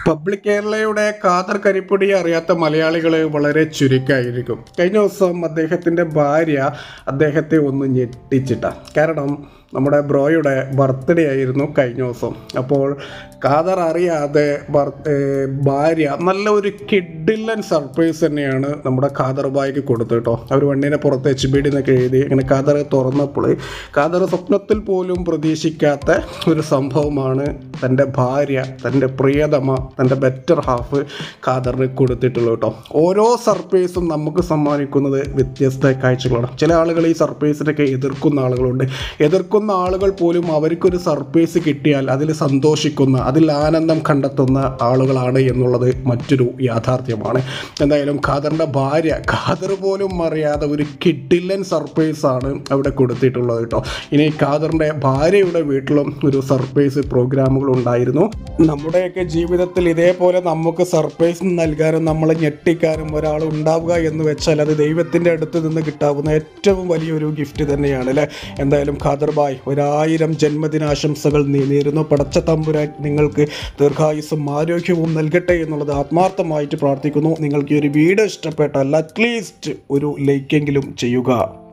Public കേരളയുടെ ഖാദർ കരിപ്പൊടി അറിയാത്ത മലയാളികൾ വളരെ ചുരുക്കമായിരിക്കും. കഴിഞ്ഞ ദിവസം അദ്ദേഹത്തിൻ്റെ ഭാര്യ അദ്ദേഹത്തെ ഒന്ന് ഞെട്ടിച്ചിട്ട. കാരണം നമ്മുടെ ബ്രോയുടെ ബർത്ത്ഡേ ആയിരുന്നു കഴിഞ്ഞ ദിവസം. അപ്പോൾ ഖാദർ അറിയാതെ ഭാര്യ നല്ല ഒരു കിഡിലൻ സർപ്രൈസ് തന്നെയാണ് നമ്മുടെ ഖാദർ ബായിക്ക് കൊടുത്തു കേട്ടോ. അവർ വണ്ടീനെ പുറത്ത് HBD എന്നൊക്കെ എഴുതി അങ്ങനെ ഖാദർ തുറന്നപ്പോൾ ഖാദർ സ്വപ്നത്തിൽ പോലും പ്രതീക്ഷിക്കാത്ത ഒരു സംഭവമാണ് തൻ്റെ ഭാര്യ, തൻ്റെ പ്രിയതമ, തൻ്റെ ബെറ്റർ ഹാഫ് ഖാദറിന് കൊടുത്തിട്ടുള്ളൂ കേട്ടോ. ഓരോ സർപ്രൈസും നമുക്ക് സമ്മാനിക്കുന്നത് വ്യത്യസ്ത കാഴ്ചകളാണ്. ചില ആളുകൾ ഈ സർപ്രൈസിനൊക്കെ എതിർക്കുന്ന ആളുകളുണ്ട്. എതിർക്കുന്ന ആളുകൾ പോലും അവർക്കൊരു സർപ്രൈസ് കിട്ടിയാൽ അതിൽ സന്തോഷിക്കുന്ന, അതിൽ ആനന്ദം കണ്ടെത്തുന്ന ആളുകളാണ് എന്നുള്ളത് മറ്റൊരു യാഥാർത്ഥ്യമാണ്. എന്തായാലും ഖാദറിൻ്റെ ഭാര്യ ഖാദർ പോലും അറിയാതെ ഒരു കിഡിലൻ സർപ്രൈസാണ് അവിടെ കൊടുത്തിട്ടുള്ളത് കേട്ടോ. ഇനി ഖാദറിൻ്റെ ഭാര്യയുടെ വീട്ടിലും ഒരു സർപ്രൈസ് പ്രോഗ്രാമുകൾ ഉണ്ടായിരുന്നു. നമ്മുടെയൊക്കെ ജീവിതത്തിൽ ഇതേപോലെ നമുക്ക് സർപ്രൈസ് നൽകാനും നമ്മളെ ഞെട്ടിക്കാനും ഒരാൾ ഉണ്ടാവുക എന്ന് വെച്ചാൽ അത് ദൈവത്തിൻ്റെ അടുത്ത് നിന്ന് കിട്ടാവുന്ന ഏറ്റവും വലിയൊരു ഗിഫ്റ്റ് തന്നെയാണ് അല്ലേ. എന്തായാലും ഖാദർ ബായ് 1000 ജന്മദിനാശംസകൾ നേരുന്നു. പടച്ച തമ്പുരാൻ നിങ്ങൾക്ക് ദീർഘായുസ്സും ആരോഗ്യവും നൽകട്ടെ എന്നുള്ളത് ആത്മാർത്ഥമായിട്ട് പ്രാർത്ഥിക്കുന്നു. നിങ്ങൾക്ക് ഈ ഒരു വീഡിയോ ഇഷ്ടപ്പെട്ടാൽ അറ്റ്ലീസ്റ്റ് ഒരു ലൈക്കെങ്കിലും ചെയ്യുക.